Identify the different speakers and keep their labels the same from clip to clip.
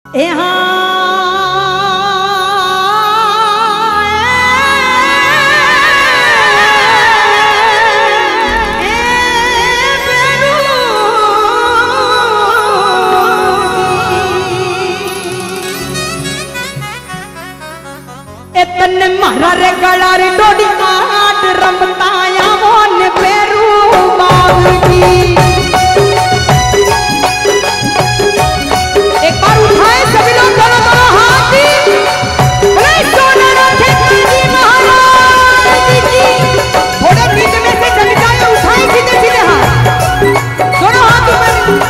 Speaker 1: तन मारा रे गला रे डोडी काट रमताया मोन पेरू बाबूजी। एक बार उठाए सभी लोग दोनों दोनों हाथ बोले सोना रखे काजी महाराज की। थोड़े बीच में से चल जाए उठाए सीधे सीधे हाथ दोनों हाथ ऊपर।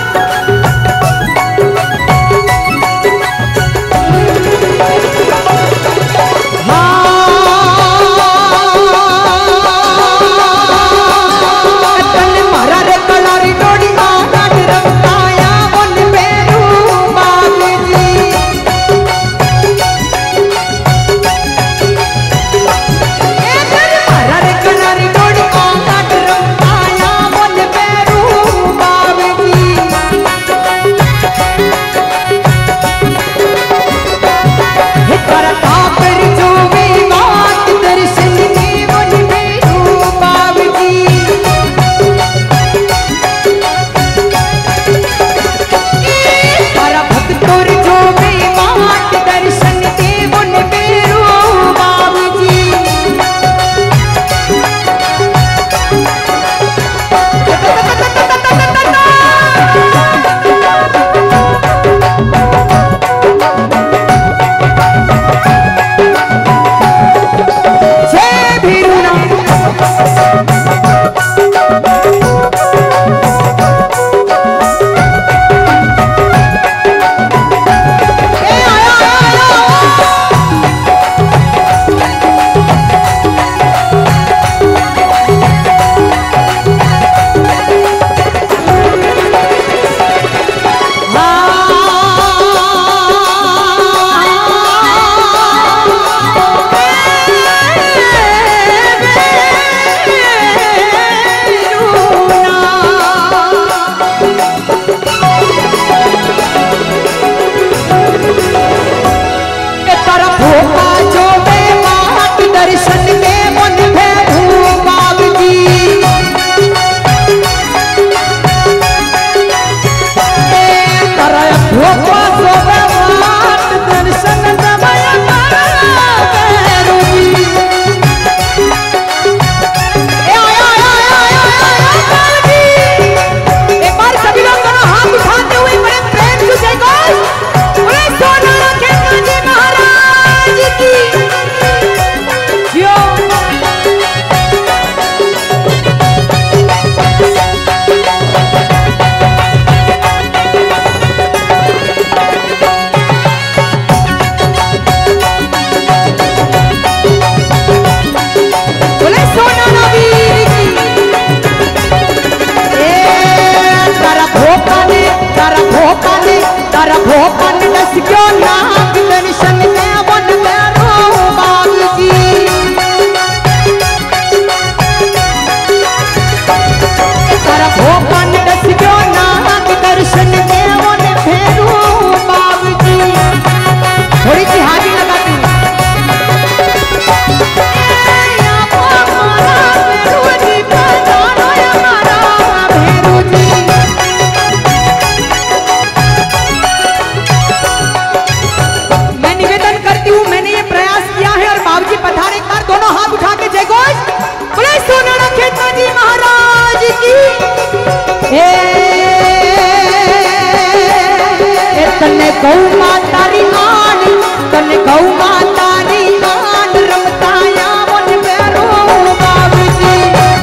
Speaker 1: गौ माता री आन तने गौ माता री आन रमताया मन पेरो बाबूजी।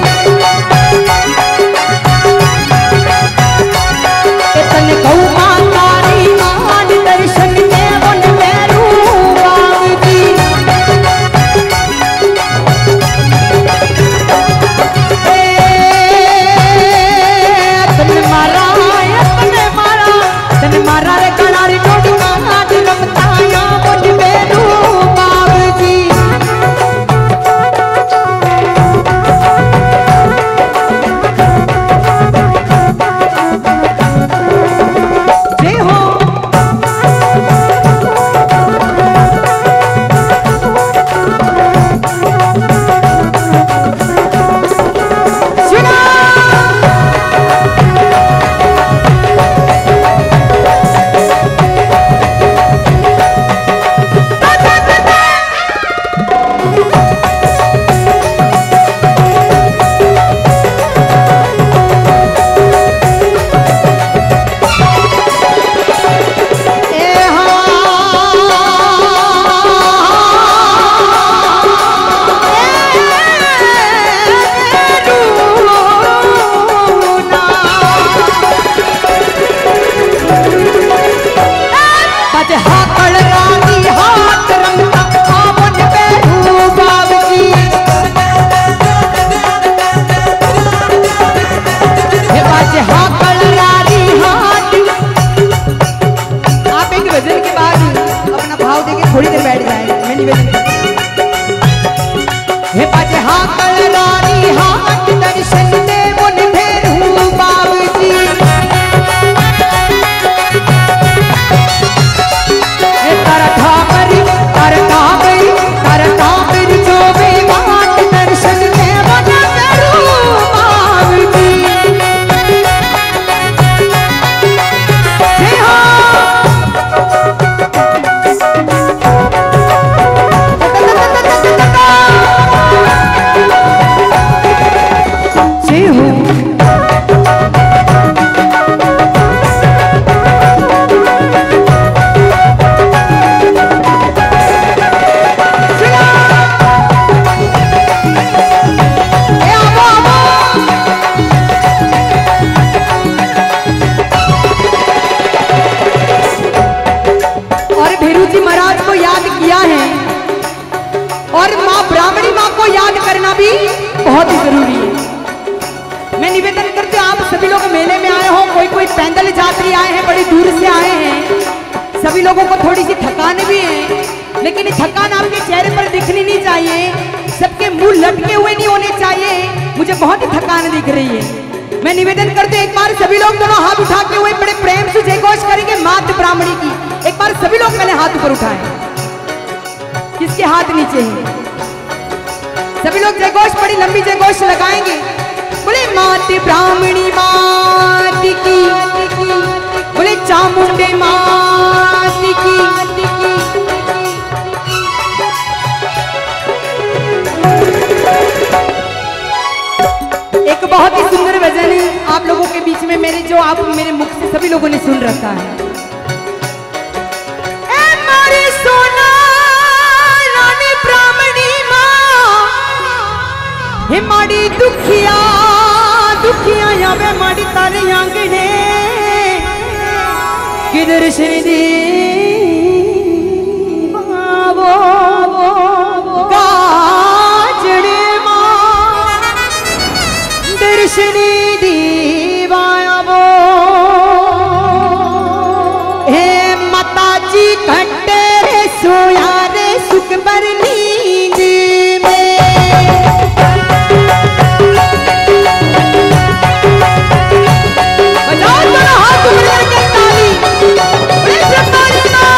Speaker 1: तने गौ माता री आन दर्शन दे मन पेरो बाबूजी। तने मारा रे गला रे डोडी काट रमताया मन पेरो बाजे हाकड़ रानी हाथ रंगता आवन बैठू बाबजी। हे बाजे हाकड़ रानी हाथ। आप एक भजन के बाद अपना भाव देके थोड़ी देर बैठ जाए। मैं निवेदन हे बाजे हाकड़ रानी हाथ दर्शन दे मुन भेरू बाबजी। तारा ठाकरी जो वे बात दर्शन दे मुन भेरू बाबजी। जय हो भी बहुत ही जरूरी है। मैं निवेदन करती हूँ आप सभी लोग मेले में आए हो, कोई पैदल यात्री आए हैं, बड़ी दूर से आए हैं, सभी लोगों को थोड़ी सी थकान भी है, लेकिन थकान आपके चेहरे पर दिखनी नहीं चाहिए, सबके मुंह लटके हुए नहीं होने चाहिए। मुझे बहुत ही थकान दिख रही है। मैं निवेदन करते एक बार सभी लोग दोनों हाथ उठाते हुए बड़े प्रेम से जयघोष करेंगे मात ब्राह्मणी की। एक बार सभी लोग पहले हाथ ऊपर उठाएं, किसके हाथ नीचे है। सभी लोग जयघोष बड़ी लंबी जयघोष लगाएंगे। बोले मात ब्राह्मणी मात की, बोले चामुंडे मात की। एक बहुत ही सुंदर भजन है आप लोगों के बीच में मेरे, जो आप मेरे मुख से सभी लोगों ने सुन रखा है। हे माड़ी दुखिया दुखिया यावे माड़ी तारे आंगने किधर श्री दी वो काजड़े मां दर्शनी दीवाया वो। हे माता जी घटे सोया रे सुख पर नींद में। बजाओ दोनों हाथ ऊपर करके ताली, बड़े सरदारी मां।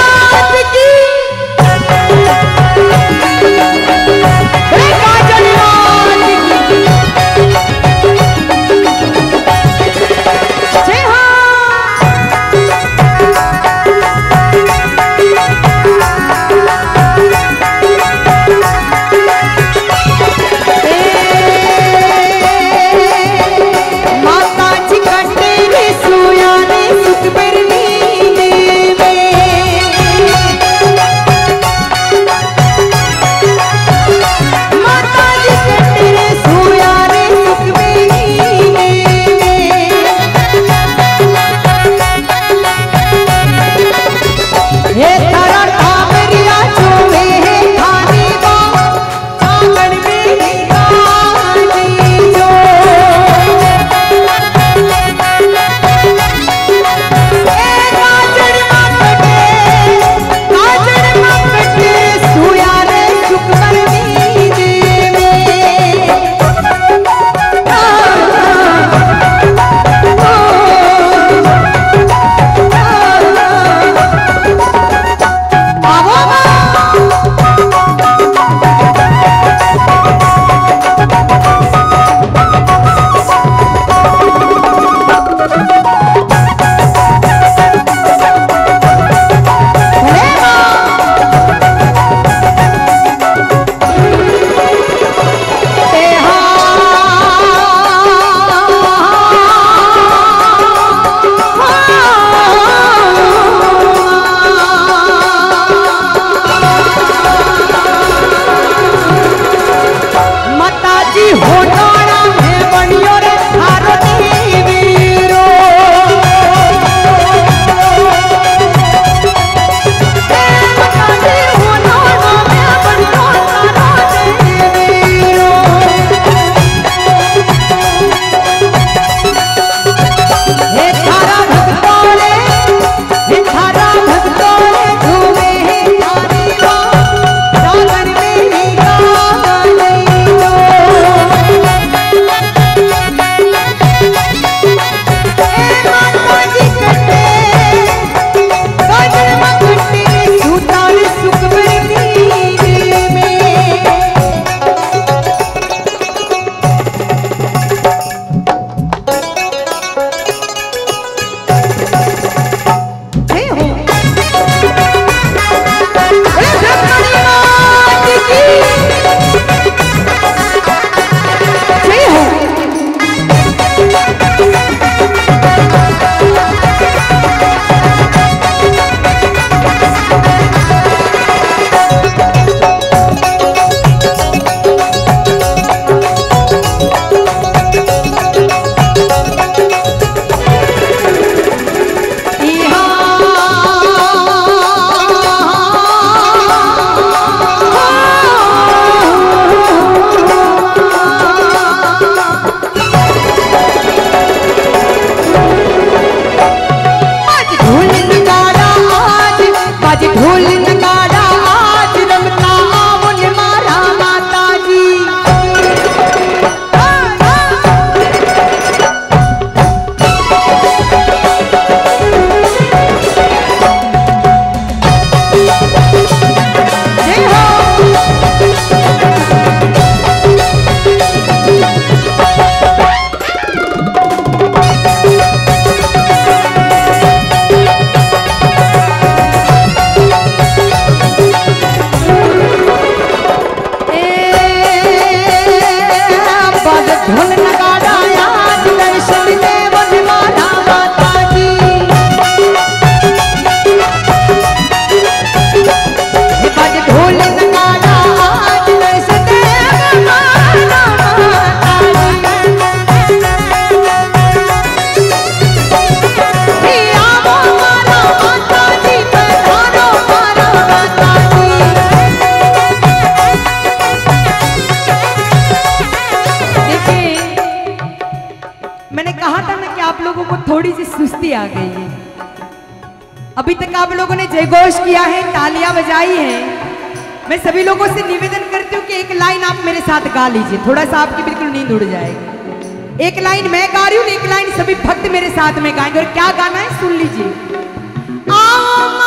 Speaker 1: मैंने कहा था ना कि आप लोगों को थोड़ी सी सुस्ती आ गई है। अभी तक आप लोगों ने जयघोष किया है, तालियां बजाई है। मैं सभी लोगों से निवेदन करती हूँ कि एक लाइन आप मेरे साथ गा लीजिए, थोड़ा सा आपकी बिल्कुल नींद उड़ जाएगी। एक लाइन मैं गा रही हूँ, एक लाइन सभी भक्त मेरे साथ में गाएंगे। और क्या गाना है सुन लीजिए।